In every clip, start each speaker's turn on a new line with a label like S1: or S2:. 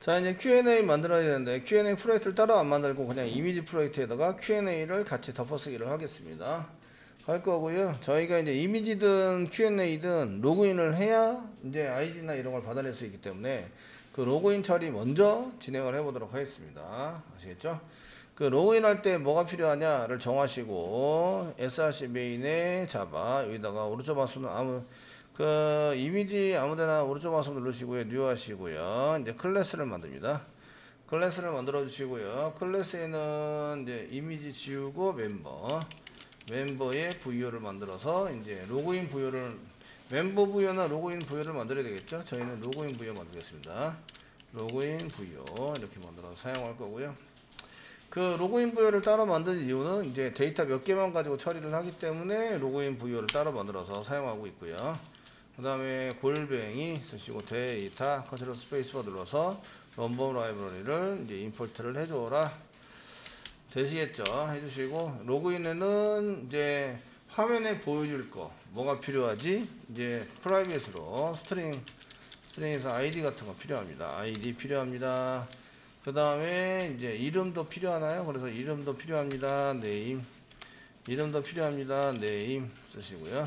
S1: 자, 이제 Q&A 만들어야 되는데 Q&A 프로젝트를 따로 안 만들고 그냥 이미지 프로젝트에다가 Q&A를 같이 덮어쓰기를 하겠습니다. 할 거고요. 저희가 이제 이미지든 Q&A든 로그인을 해야 이제 아이디나 이런 걸 받아낼 수 있기 때문에 그 로그인 처리 먼저 진행을 해 보도록 하겠습니다. 아시겠죠? 그 로그인 할 때 뭐가 필요하냐를 정하시고 src 메인에 자바 여기다가 오른쪽 마우스는 그 이미지 아무데나 오른쪽 마우스 누르시고요. 뉴 하시고요. 이제 클래스를 만듭니다. 클래스를 만들어 주시고요. 클래스에는 이제 이미지 지우고 멤버의 부여를 만들어서 이제 로그인 부여를 멤버 부여나 로그인 부여를 만들어야 되겠죠. 저희는 로그인 부여 만들겠습니다. 로그인 부여 이렇게 만들어서 사용할 거고요. 그 로그인 부여를 따로 만든 이유는 이제 데이터 몇 개만 가지고 처리를 하기 때문에 로그인 부여를 따로 만들어서 사용하고 있고요. 그 다음에 골뱅이 쓰시고 데이터 컨트롤 스페이스바 눌러서 런범 라이브러리를 이제 임포트를 해줘라. 되시겠죠? 해주시고 로그인에는 이제 화면에 보여줄 거 뭐가 필요하지? 이제 프라이빗으로 스트링에서 아이디 같은 거 필요합니다. 아이디 필요합니다. 그 다음에 이제 이름도 필요하나요? 그래서 이름도 필요합니다. 네임 이름도 필요합니다. 네임 쓰시고요.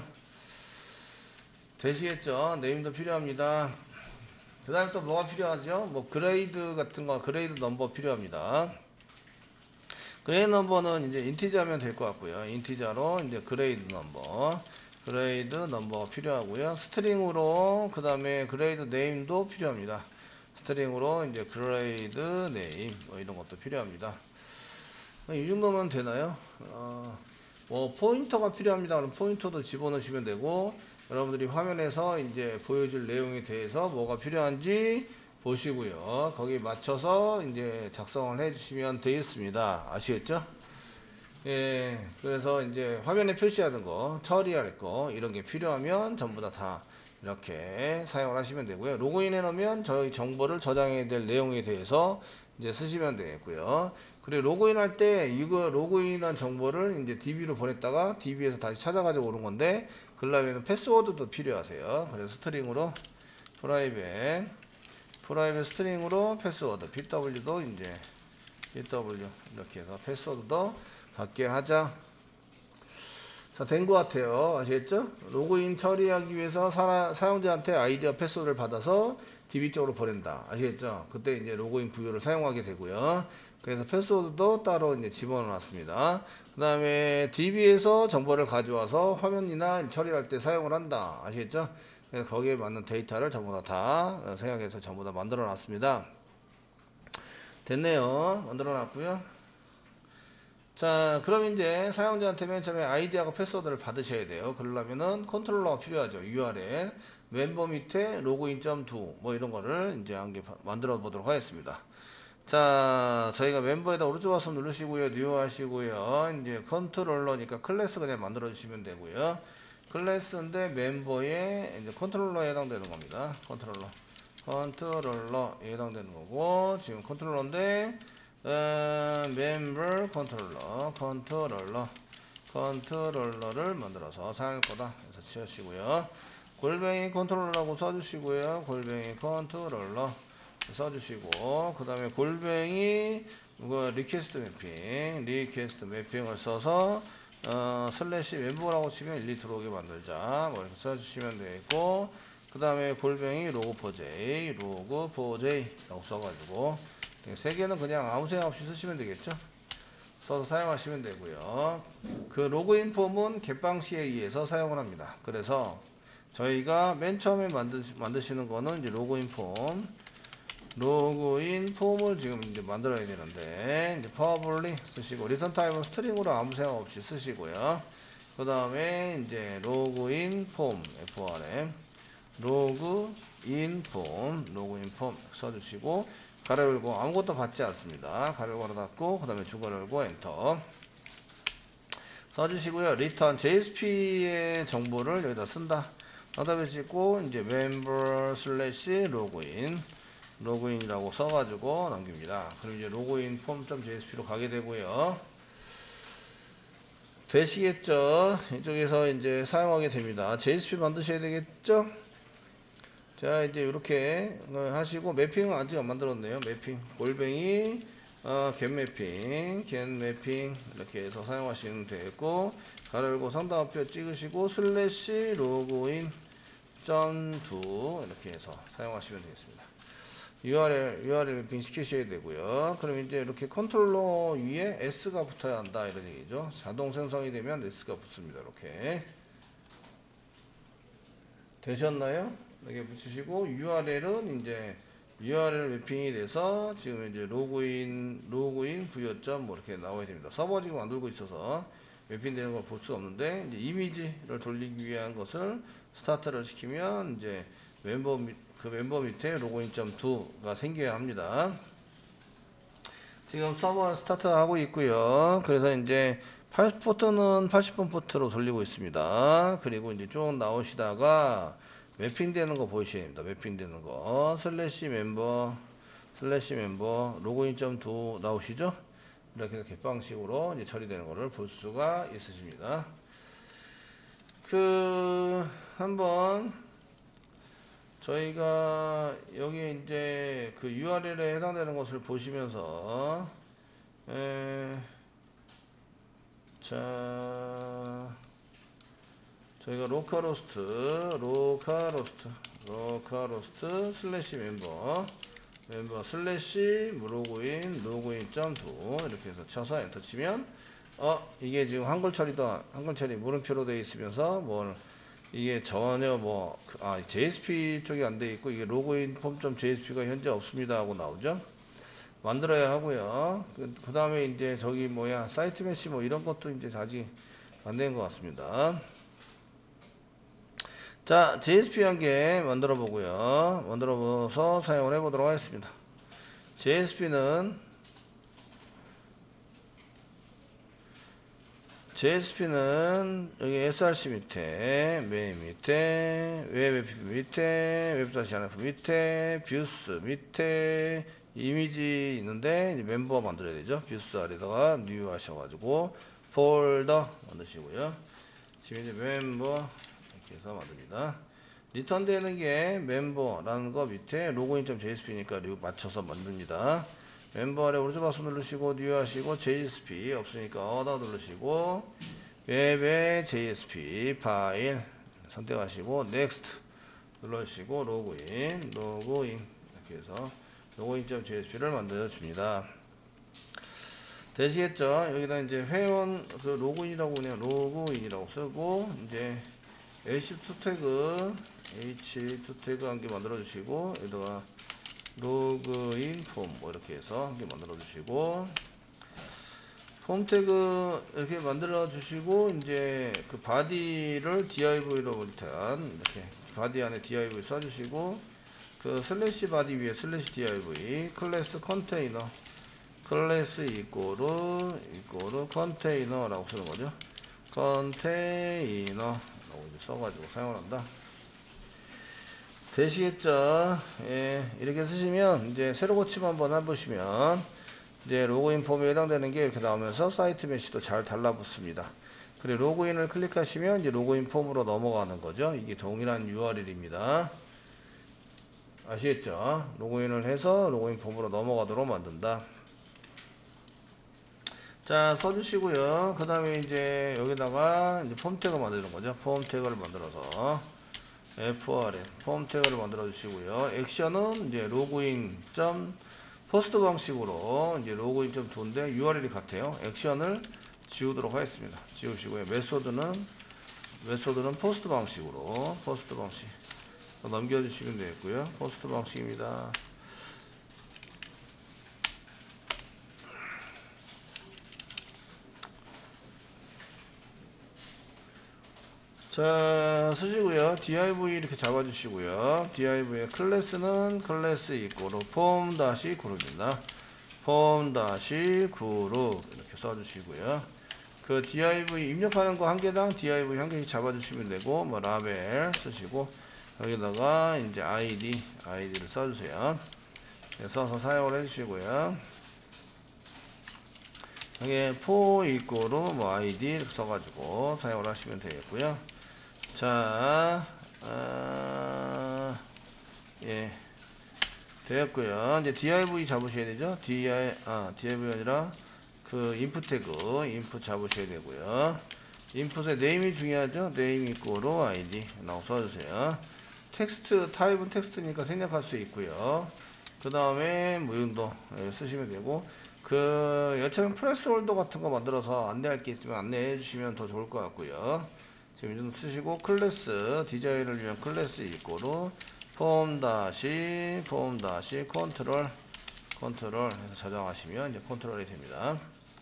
S1: 되시겠죠? 네임도 필요합니다. 그 다음에 또 뭐가 필요하죠? 뭐 그레이드 같은 거 그레이드 넘버 필요합니다. 그레이드 넘버는 이제 인티저면 될 것 같고요. 인티저로 이제 그레이드 넘버가 필요하고요. 스트링으로 그 다음에 그레이드 네임도 필요합니다. 스트링으로 이제 그레이드 네임 뭐 이런 것도 필요합니다. 이 정도면 되나요? 뭐 포인터가 필요합니다. 그럼 포인터도 집어넣으시면 되고 여러분들이 화면에서 이제 보여줄 내용에 대해서 뭐가 필요한지 보시고요. 거기에 맞춰서 이제 작성을 해주시면 되겠습니다. 아시겠죠? 예, 그래서 이제 화면에 표시하는 거, 처리할 거 이런 게 필요하면 전부 다 이렇게 사용을 하시면 되고요. 로그인해 놓으면 저희 정보를 저장해야 될 내용에 대해서 이제 쓰시면 되겠고요. 그리고 로그인할 때 이거 로그인한 정보를 이제 DB로 보냈다가 DB에서 다시 찾아가지고 오는 건데 그러려면 패스워드도 필요하세요. 그래서 스트링으로 프라이빗 스트링으로 패스워드 PW도 이제 PW 이렇게 해서 패스워드도 받게 하자. 자, 된 것 같아요. 아시겠죠? 로그인 처리하기 위해서 사용자한테 아이디와 패스워드를 받아서 DB 쪽으로 보낸다. 아시겠죠? 그때 이제 로그인 부여를 사용하게 되고요. 그래서 패스워드도 따로 이제 집어넣어 놨습니다. 그 다음에 DB에서 정보를 가져와서 화면이나 처리할 때 사용을 한다. 아시겠죠? 그래서 거기에 맞는 데이터를 전부 다 생각해서 전부 다 만들어 놨습니다. 됐네요. 만들어 놨고요. 자, 그럼 이제 사용자한테 맨 처음에 아이디하고 패스워드를 받으셔야 돼요. 그러려면은 컨트롤러가 필요하죠. URL 멤버 밑에 로그인.do 뭐 이런 거를 이제 한 개 만들어 보도록 하겠습니다. 자, 저희가 멤버에다 오른쪽 마우스 누르시고요. 뉴 하시고요. 이제 컨트롤러니까 클래스 그냥 만들어 주시면 되고요. 클래스인데 멤버에 이제 컨트롤러에 해당되는 겁니다. 컨트롤러에 해당되는 거고 지금 컨트롤러인데 멤버 컨트롤러를 만들어서 사용할 거다. 그래서 치우시고요. 골뱅이 컨트롤러라고 써주시고요. 골뱅이 컨트롤러 써주시고 그 다음에 골뱅이 리퀘스트 매핑을 써서 슬래시 멤버라고 치면 일리 들어오게 만들자. 뭐 이렇게 써주시면 되겠고 그 다음에 골뱅이 로그4j 라고 써가지고 세 개는 그냥 아무 생각 없이 쓰시면 되겠죠. 써서 사용하시면 되고요. 그 로그인 폼은 겟방시에 의해서 사용을 합니다. 그래서 저희가 맨 처음에 만드시는 거는 이제 로그인 폼을 지금 이제 만들어야 되는데 이제 퍼블릭 쓰시고 리턴 타입은 스트링으로 아무 생각 없이 쓰시고요. 그 다음에 이제 로그인 폼 FRM 로그인 폼 써주시고 가로 열고 아무것도 받지 않습니다. 가로 열고 닫고 그 다음에 주거 열고 엔터 써주시고요. return JSP의 정보를 여기다 쓴다. 하다 찍고 이제 member 슬래시 로그인이라고 써가지고 남깁니다. 그럼 이제 로그인 폼.jsp로 가게 되고요. 되시겠죠? 이쪽에서 이제 사용하게 됩니다. JSP 만드셔야 되겠죠? 자, 이제 이렇게 하시고, 매핑은 아직 안 만들었네요. 매핑 골뱅이 get 매핑 이렇게 해서 사용하시면 되겠고, 가로 열고 상단표 찍으시고 슬래시 로그인 .do 이렇게 해서 사용하시면 되겠습니다. URL 매핑 시키셔야 되고요. 그럼 이제 이렇게 컨트롤러 위에 S가 붙어야 한다 이런 얘기죠. 자동 생성이 되면 S가 붙습니다. 이렇게 되셨나요? 이렇게 붙이시고, URL은 이제 URL 매핑이 돼서 지금 이제 로그인 부여점 뭐 이렇게 나와야 됩니다. 서버 지금 만들고 있어서 매핑되는 걸 볼 수 없는데, 이제 이미지를 돌리기 위한 것을 스타트를 시키면 이제 멤버 밑에 로그인.do가 생겨야 합니다. 지금 서버 스타트 하고 있고요. 그래서 이제 포트는 80번 포트로 돌리고 있습니다. 그리고 이제 쭉 나오시다가 매핑되는 거 보이셔야 됩니다. 매핑되는 거 슬래시 멤버 로그인.do 나오시죠? 이렇게 개방식으로 이제 처리되는 거를 볼 수가 있으십니다. 한번 저희가 여기 이제 그 URL에 해당되는 것을 보시면서 자, 저희가 로컬호스트 슬래시 멤버 슬래시 로그인.do 이렇게 해서 쳐서 엔터 치면 이게 지금 한글 처리 물음표로 되어 있으면서 이게 전혀 JSP 쪽이 안 되어 있고, 이게 로그인 폼.jsp가 현재 없습니다 하고 나오죠. 만들어야 하고요. 그 다음에 이제 저기 사이트 메시 이런 것도 이제 아직 안 된 것 같습니다. 자, JSP 한 개 만들어 보고요. 만들어 보서 사용을 해 보도록 하겠습니다. JSP는 여기 src 밑에, 메인 밑에, 웹 밑에, 웹-rf 밑에, 뷰스 밑에, 이미지 있는데 이제 멤버 만들어야 되죠. 뷰스 아래다가 뉴 하셔가지고 폴더 만드시고요. 지금 이제 멤버 이렇게 해서 만듭니다. 리턴 되는 게 멤버라는 거 밑에 로그인.jsp니까 맞춰서 만듭니다. 멤버 아래 오른쪽 박스 누르시고 뉴 하시고 JSP 없으니까 어다 누르시고 웹의 JSP 파일 선택하시고 넥스트 눌러주시고 로그인 이렇게 해서 로그인.jsp를 만들어 줍니다. 되시겠죠? 여기다 이제 회원 로그인이라고 그냥 로그인이라고 쓰고, 이제 H2 태그 한 개 만들어 주시고, 여기다가 로그인 폼 이렇게 해서 한 개 만들어 주시고, 폼 태그 이렇게 만들어 주시고, 이제 그 바디를 div로 이렇게 바디 안에 div 써 주시고, 그 슬래시 바디 위에 슬래시 div 클래스 컨테이너 클래스 이꼬르 컨테이너라고 쓰는 거죠. 컨테이너라고 써가지고 사용을 한다. 되시겠죠? 예, 이렇게 쓰시면 이제 새로 고침 한번 해보시면 이제 로그인 폼에 해당되는 게 이렇게 나오면서 사이트 메시도 잘 달라붙습니다. 그리고 로그인을 클릭하시면 이제 로그인 폼으로 넘어가는 거죠. 이게 동일한 URL입니다. 아시겠죠? 로그인을 해서 로그인 폼으로 넘어가도록 만든다. 자, 써주시고요. 그 다음에 이제 여기다가 이제 폼 태그 만드는 거죠. 폼 태그를 만들어서 FRM 폼 태그를 만들어 주시고요. 액션은 이제 로그인 포스트 방식으로 이제 로그인.do인데 URL이 같아요. 액션을 지우도록 하겠습니다. 지우시고요. 메소드는 포스트 방식 넘겨주시면 되겠고요. 포스트 방식입니다. 자, 쓰시고요. div 이렇게 잡아주시고요. div의 클래스는 클래스 이꼬르 폼 다시 그룹입니다. 폼 다시 그룹 이렇게 써주시고요. 그 div 입력하는 거 한 개당 div 한 개씩 잡아주시면 되고, 라벨 쓰시고 여기다가 이제 id를 써주세요. 써서 사용을 해주시고요. 여기 for 이꼬르 id 이렇게 써가지고 사용을 하시면 되겠고요. 자, 예, 되었고요. 이제 div 잡으셔야 되죠. div가 아니라 그 input 태그 input 잡으셔야 되고요. input의 name이 중요하죠. name 이꼬로 id 라고 써주세요. 텍스트 타입은 텍스트니까 생략할 수 있고요. 그 다음에 무용도 쓰시면 되고, 그 여차하면 프레스 홀더 같은 거 만들어서 안내할 게 있으면 안내해 주시면 더 좋을 것 같고요. 지금 이 정도 쓰시고, 클래스 디자인을 위한 클래스 이꼬로 폼 다시 컨트롤 해서 저장하시면 이제 컨트롤이 됩니다.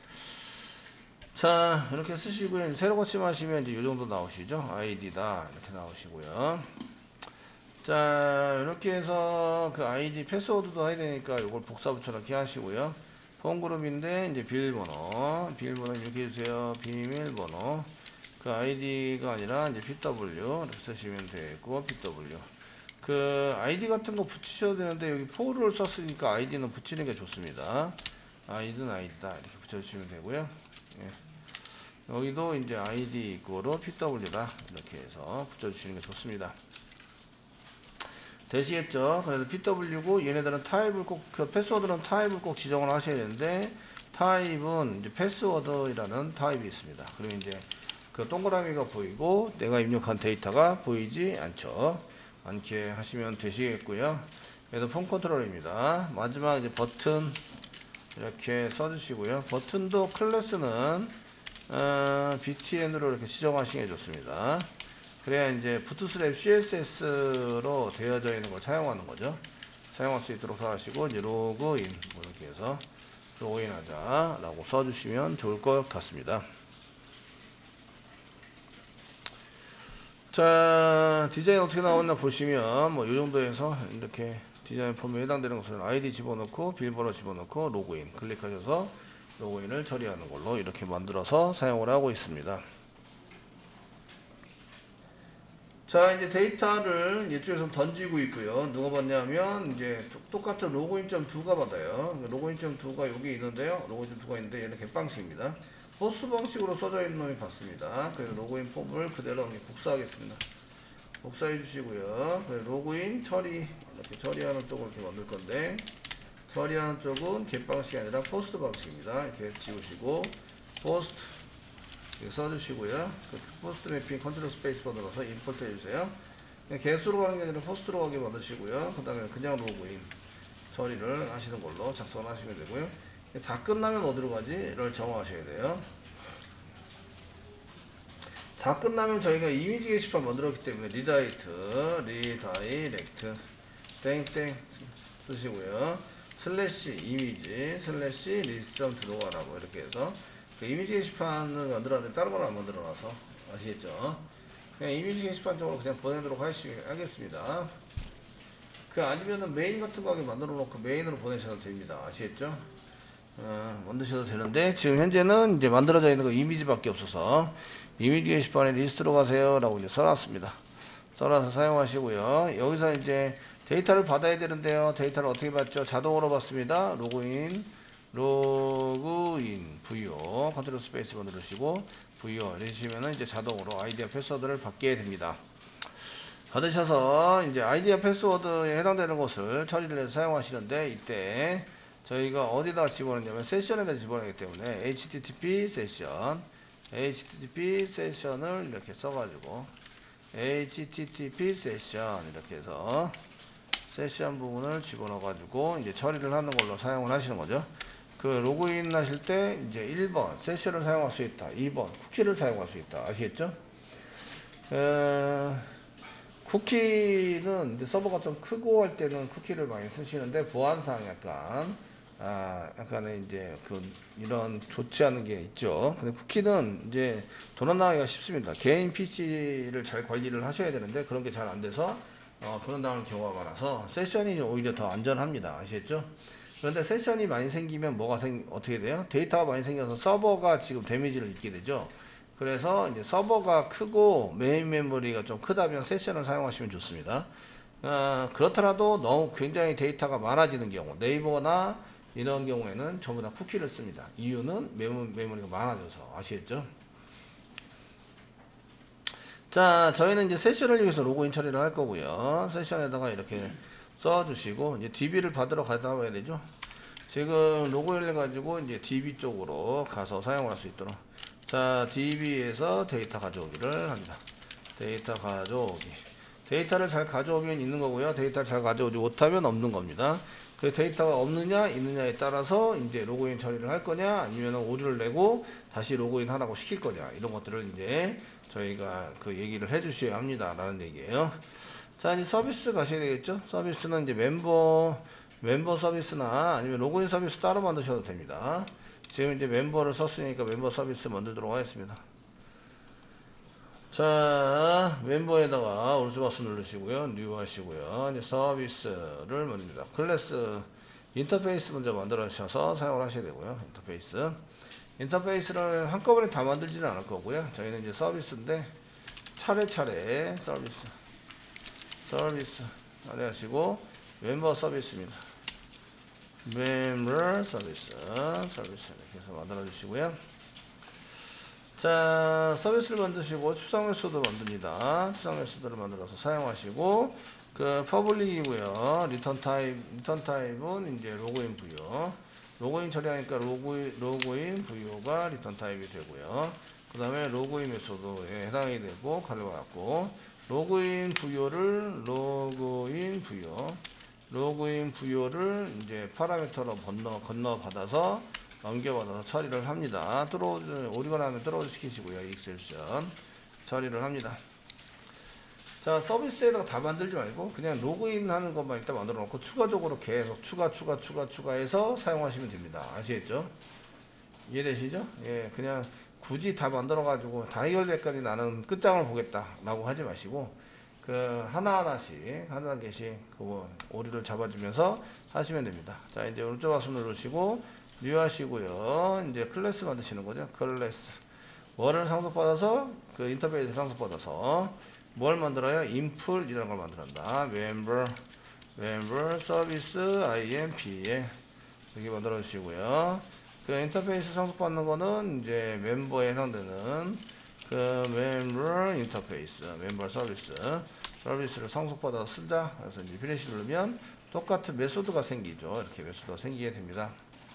S1: 자, 이렇게 쓰시고요. 이제 새로 고침하시면 이제 이 정도 나오시죠. id다 이렇게 나오시고요. 자, 이렇게 해서 그 아이디 패스워드도 해야 되니까 이걸 복사 붙여넣기 하시고요. 폼그룹인데 이제 비밀번호 이렇게 해주세요. 비밀번호 그 아이디가 아니라 이제 pw 이렇게 쓰시면 되고, pw 그 아이디 같은 거 붙이셔도 되는데 여기 for를 썼으니까 아이디는 붙이는 게 좋습니다. 아이디는 아이디다 이렇게 붙여주시면 되고요. 예. 여기도 이제 아이디 이꼬로 pw다 이렇게 해서 붙여주시는 게 좋습니다. 되시겠죠? 그래서 pw고 얘네들은 타입을 꼭, 그 패스워드는 타입을 꼭 지정을 하셔야 되는데, 타입은 이제 패스워드라는 타입이 있습니다. 그리고 이제 그 동그라미가 보이고 내가 입력한 데이터가 보이지 않게 하시면 되시겠고요. 그래서 폼 컨트롤입니다. 마지막 이제 버튼 이렇게 써주시고요. 버튼도 클래스는 btn으로 이렇게 지정하시는 게 좋습니다. 그래야 이제 부트스트랩 CSS로 되어져 있는 걸 사용하는 거죠. 사용할 수 있도록 하시고, 이제 로그인 이렇게 해서 로그인하자 라고 써주시면 좋을 것 같습니다. 자, 디자인 어떻게 나왔나 보시면 뭐 이 정도에서 이렇게 디자인 폼에 해당되는 것은 아이디 집어넣고 비밀번호 집어넣고 로그인 클릭하셔서 로그인을 처리하는 걸로 이렇게 만들어서 사용을 하고 있습니다. 자, 이제 데이터를 이쪽에서 던지고 있고요. 누가 받냐면 이제 똑같은 로그인.2가 받아요. 로그인.2가 여기 있는데요. 로그인.2가 있는데 얘는 갯방식입니다. 포스트 방식으로 써져 있는 놈이 받습니다. 그래서 로그인 폼을 그대로 복사하겠습니다. 복사해 주시고요. 로그인 처리 이렇게 처리하는 쪽을 이렇게 만들 건데, 처리하는 쪽은 갯방식이 아니라 포스트 방식입니다. 이렇게 지우시고 포스트 이렇게 써주시고요. 포스트 매핑 컨트롤 스페이스 바 눌러서 임포트 해주세요. 개수로 가는 게 아니라 포스트로 가게 만드시고요. 그 다음에 그냥 로그인 처리를 하시는 걸로 작성을 하시면 되고요. 다 끝나면 어디로 가지를 정하셔야 돼요. 다 끝나면 저희가 이미지 게시판 만들었기 때문에 리다이렉트 땡땡 쓰시고요. 슬래시 이미지 슬래시 리스점 들어가라고 이렇게 해서 그 이미지 게시판을 만들었는데 다른 걸 안 만들어놔서 아시겠죠? 그냥 이미지 게시판 쪽으로 그냥 보내도록 하겠습니다. 그 아니면은 메인 같은 거 만들어 놓고 메인으로 보내셔도 됩니다. 아시겠죠? 만드셔도 되는데 지금 현재는 이제 만들어져 있는 거 이미지밖에 없어서 이미지 게시판에 리스트로 가세요 라고 이제 써놨습니다. 써놔서 사용하시고요. 여기서 이제 데이터를 받아야 되는데요. 데이터를 어떻게 받죠? 자동으로 받습니다. 로그인 VO 컨트롤 스페이스바 누르시고 VO 이러시면은 이제 자동으로 아이디와 패스워드를 받게 됩니다. 받으셔서 이제 아이디와 패스워드에 해당되는 것을 처리를 해서 사용하시는데, 이때 저희가 어디다가 집어넣냐면 세션에다 집어넣기 때문에 http 세션을 이렇게 써가지고 http 세션 이렇게 해서 세션 부분을 집어넣어가지고 이제 처리를 하는 걸로 사용을 하시는 거죠. 그 로그인 하실 때 이제 1번 세션을 사용할 수 있다, 2번 쿠키를 사용할 수 있다. 아시겠죠? 쿠키는 이제 서버가 좀 크고 할 때는 쿠키를 많이 쓰시는데, 보안상 약간의 이제 이런 좋지 않은 게 있죠. 근데 쿠키는 이제 도난 나가기가 쉽습니다. 개인 PC를 잘 관리를 하셔야 되는데 그런 게 잘 안 돼서 도난 당하는 경우가 많아서 세션이 오히려 더 안전합니다. 아시겠죠? 그런데 세션이 많이 생기면 어떻게 돼요? 데이터가 많이 생겨서 서버가 지금 데미지를 입게 되죠. 그래서 이제 서버가 크고 메인 메모리가 좀 크다면 세션을 사용하시면 좋습니다. 그렇더라도 너무 굉장히 데이터가 많아지는 경우, 네이버나 이런 경우에는 전부 다 쿠키를 씁니다. 이유는 메모리가 많아져서. 아시겠죠? 자, 저희는 이제 세션을 위해서 로그인 처리를 할 거고요. 세션에다가 이렇게 써주시고 이제 DB를 받으러 가다 와야 되죠. 지금 로그인 해가지고 이제 DB 쪽으로 가서 사용할 수 있도록 자 DB에서 데이터 가져오기를 합니다. 데이터 가져오기. 데이터를 잘 가져오면 있는 거고요. 데이터를 잘 가져오지 못하면 없는 겁니다. 그 데이터가 없느냐 있느냐에 따라서 이제 로그인 처리를 할 거냐 아니면 오류를 내고 다시 로그인 하라고 시킬 거냐 이런 것들을 이제 저희가 그 얘기를 해 주셔야 합니다 라는 얘기예요. 자 이제 서비스 가셔야 되겠죠. 서비스는 이제 멤버 서비스나 아니면 로그인 서비스 따로 만드셔도 됩니다. 지금 이제 멤버를 썼으니까 멤버 서비스 만들도록 하겠습니다. 자 멤버에다가 오른쪽 마우스 누르시고요. 뉴 하시고요. 이제 서비스를 만듭니다. 클래스 인터페이스 먼저 만들어 주셔서 사용을 하셔야 되고요. 인터페이스를 한꺼번에 다 만들지는 않을 거고요. 저희는 이제 서비스인데 차례차례 서비스 하시고 멤버 서비스입니다. 멤버 서비스 이렇게 해서 만들어 주시고요. 자 서비스를 만드시고 추상 메소드 만듭니다. 추상 메소드를 만들어서 사용하시고 그 퍼블릭이고요. 리턴 타입은 이제 로그인 부여. 로그인 처리하니까 로그인 부여가 리턴 타입이 되고요. 그 다음에 로그인 메소드에 해당이 되고 가로 받고 로그인 부여를 이제 파라미터로 건너 받아서 넘겨받아서 처리를 합니다. 오리거나 하면 들어오즈 시키시고요. 익셉션 처리를 합니다. 자 서비스에다가 다 만들지 말고 그냥 로그인 하는 것만 일단 만들어 놓고 추가적으로 계속 추가해서 사용하시면 됩니다. 아시겠죠? 이해되시죠? 예, 그냥 굳이 다 만들어 가지고 다 해결될 때까지 나는 끝장을 보겠다 라고 하지 마시고 그 하나개씩 그거 오류를 잡아주면서 하시면 됩니다. 자 이제 오른쪽 마우스 누르시고 뉴 하시고요. 이제 클래스 만드시는 거죠. 클래스 뭐를 상속받아서 그 인터페이스 상속받아서 뭘 만들어요? 인풀이라는 걸 만들었다. 멤버 서비스 IMP에 이렇게 만들어 주시고요. 그 인터페이스 상속받는 거는 이제 멤버에 해당되는 그 멤버 인터페이스, 멤버 서비스를 상속받아서 쓰자. 그래서 이제 피니시 누르면 똑같은 메소드가 생기죠. 이렇게 메소드가 생기게 됩니다.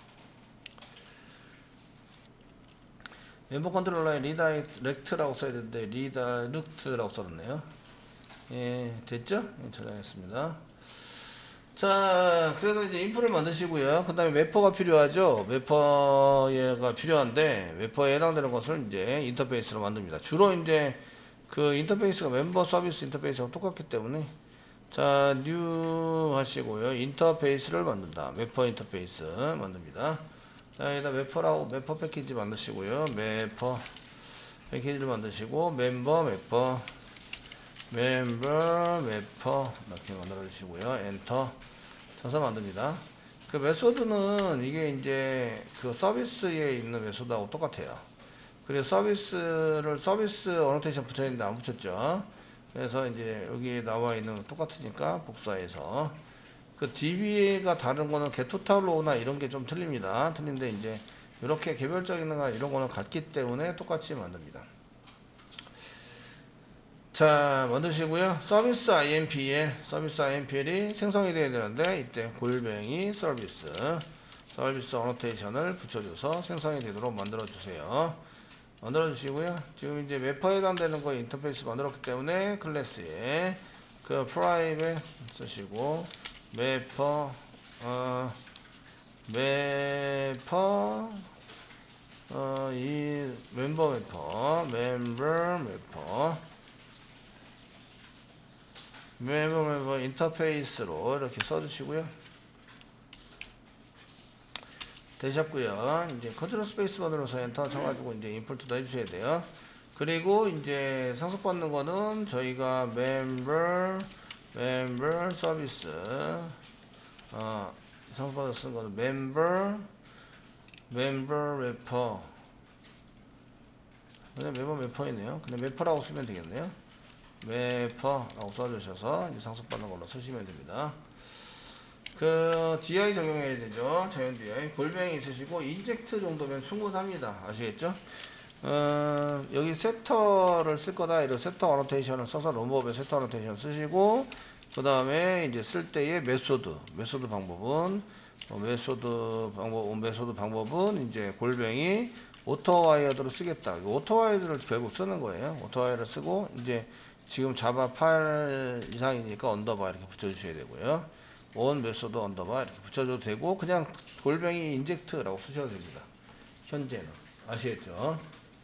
S1: 멤버 컨트롤러에 리다이렉트라고 써야 되는데 리다이렉트라고 써놨네요. 예, 됐죠? 예, 저장했습니다. 자, 그래서 이제 인풋을 만드시고요. 그 다음에 매퍼가 필요하죠. 매퍼가 필요한데 매퍼에 해당되는 것을 이제 인터페이스로 만듭니다. 주로 이제 그 인터페이스가 멤버 서비스 인터페이스하고 똑같기 때문에 자, 뉴 하시고요. 인터페이스를 만든다. 매퍼 인터페이스 만듭니다. 자, 여기다 매퍼 패키지 만드시고요. 매퍼 패키지를 만드시고 멤버 매퍼 이렇게 만들어 주시고요. 엔터 쳐서 만듭니다. 그 메소드는 이게 이제 그 서비스에 있는 메소드하고 똑같아요. 그래서 서비스 어노테이션 붙여 있는데 안 붙였죠. 그래서 이제 여기 나와 있는 똑같으니까 복사해서 그 DB가 다른 거는 getTotal로나 이런 게 좀 틀립니다. 틀린데 이제 이렇게 개별적인 거 이런 거는 같기 때문에 똑같이 만듭니다. 자, 만드시고요. 서비스 IMPL이 생성이 돼야 되는데 이때 골뱅이 서비스 어노테이션을 붙여줘서 생성이 되도록 만들어 주세요. 만들어 주시고요. 지금 이제 매퍼에 해당되는 거 인터페이스 만들었기 때문에 클래스에 그 프라이빗 쓰시고 매퍼 이 멤버 인터페이스로 이렇게 써주시고요. 되셨고요. 이제 컨트롤 스페이스 번호로서 엔터 쳐가지고 이제 인풋도 해주셔야 돼요. 그리고 이제 상속받는 거는 저희가 멤버 서비스 상속받아 쓴 거는 멤버 매퍼 그냥 매퍼이네요. 그냥 매퍼라고 쓰면 되겠네요. 매퍼라고 써주셔서 이제 상속받는 걸로 쓰시면 됩니다. 그 DI 적용해야 되죠. 자연 DI 골뱅이 있으시고 인젝트 정도면 충분합니다. 아시겠죠? 여기 세터를 쓸 거다. 이런 세터 어노테이션을 써서 롬버업에 세터 어노테이션 쓰시고 그 다음에 이제 쓸 때의 메소드 방법은 메소드 방법은 이제 골뱅이 오토와이어드로 쓰겠다. 오토와이어드를 결국 쓰는 거예요. 오토와이어드를 쓰고 이제 지금 자바 8 이상이니까 언더바 이렇게 붙여주셔야 되고요. 온 메소드 언더바 이렇게 붙여줘도 되고 그냥 골뱅이 인젝트라고 쓰셔도 됩니다. 현재는 아시겠죠?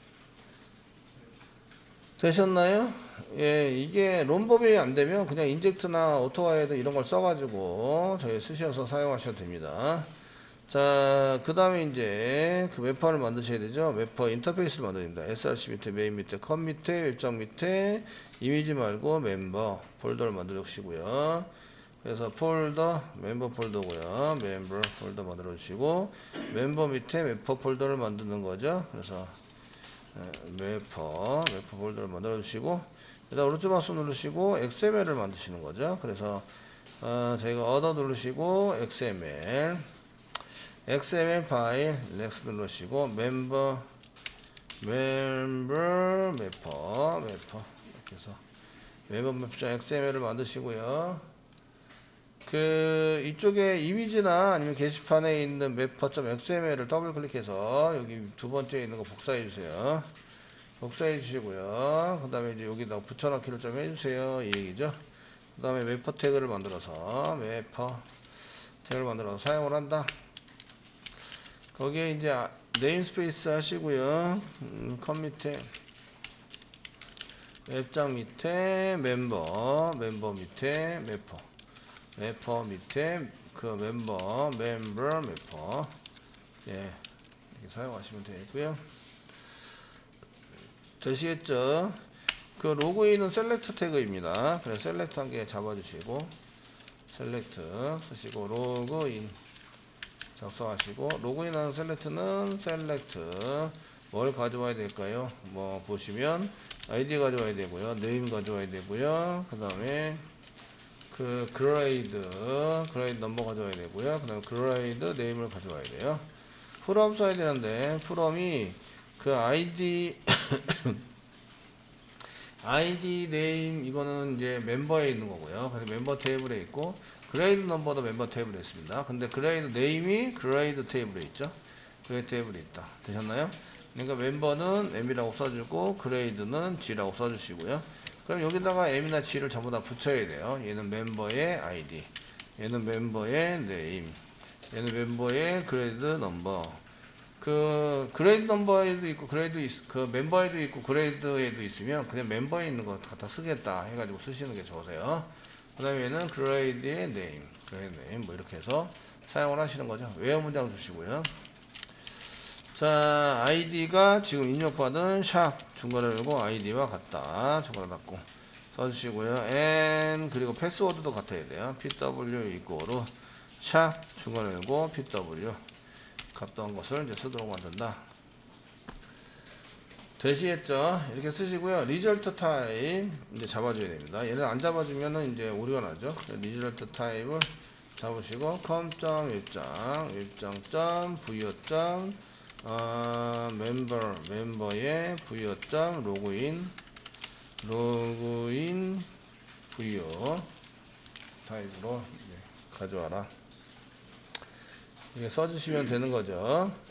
S1: 되셨나요? 예, 이게 롬법이 안 되면 그냥 인젝트나 오토와이어드 이런 걸 써가지고 저희 쓰셔서 사용하셔도 됩니다. 자, 그 다음에 이제 그 웹퍼를 만드셔야 되죠. 웹퍼 인터페이스를 만들어야 됩니다. src 밑에 메인 밑에 컷 밑에 웹장 밑에 이미지 말고 멤버 폴더를 만들어 주시고요. 그래서 폴더 멤버 폴더고요. 멤버 폴더 만들어 주시고 멤버 밑에 웹퍼 폴더를 만드는 거죠. 그래서 웹퍼 폴더를 만들어 주시고 일단 오른쪽 마우스 누르시고 XML을 만드시는 거죠. 그래서 저희가 얻어 누르시고 XML 파일 넥스트 누르시고 멤버 맵퍼 이렇게 해서 멤버 XML을 만드시고요. 그 이쪽에 이미지나 아니면 게시판에 있는 맵퍼.xml을 더블 클릭해서 여기 두 번째 있는 거 복사해 주세요. 복사해 주시고요. 그 다음에 이제 여기다 붙여넣기를 좀 해주세요. 이 얘기죠. 그 다음에 맵퍼 태그를 만들어서 사용을 한다. 거기에 이제 네임스페이스 하시고요. 컷 밑에 웹장 밑에 멤버 밑에 맵퍼 밑에 그 멤버 맵퍼 예 이렇게 사용하시면 되고요. 되시겠죠? 그 로그인은 셀렉트 태그입니다. 그래서 셀렉트 한 개 잡아주시고 셀렉트 쓰시고 로그인 작성하시고 로그인하는 셀렉트는 셀렉트 뭘 가져와야 될까요? 뭐 보시면 아이디 가져와야 되고요. 네임 가져와야 되고요. 그 다음에 그 그레이드 넘버 가져와야 되고요. 그 다음에 그레이드 네임을 가져와야 돼요. 프롬 써야 되는데 프롬이 그 아이디 아이디 네임 이거는 이제 멤버에 있는 거고요. 그래서 멤버 테이블에 있고 그레이드 넘버도 멤버 테이블에 있습니다. 근데 그레이드 네임이 그레이드 테이블에 있죠. 그레이드 테이블에 있다. 되셨나요? 그러니까 멤버는 M이라고 써주고 그레이드는 G라고 써주시고요. 그럼 여기다가 M이나 G를 전부 다 붙여야 돼요. 얘는 멤버의 아이디, 얘는 멤버의 네임, 얘는 멤버의 그레이드 넘버. 그 그레이드 넘버에도 있고 그 멤버에도 있고 그레이드에도 있으면 그냥 멤버에 있는 거 갖다 쓰겠다 해가지고 쓰시는 게 좋으세요. 그 다음에 얘는 그레이드의 네임 뭐 이렇게 해서 사용을 하시는 거죠. 외어 문장 주시고요. 자, 아이디가 지금 입력받은 샵 중괄호 열고 아이디와 같다 중괄호 닫고 써주시고요. and 그리고 패스워드도 같아야 돼요. pw 이꼬르 샵 중괄호 열고 pw 같던 것을 이제 쓰도록 만든다. 되시겠죠? 이렇게 쓰시고요. 리절트 타입 이제 잡아줘야 됩니다. 얘는 안 잡아주면은 이제 오류가 나죠. 리절트 타입을 잡으시고 컴.웹장 부여점 멤버의 부여점 로그인 부여 타입으로 가져와라. 이게 써주시면 되는 거죠.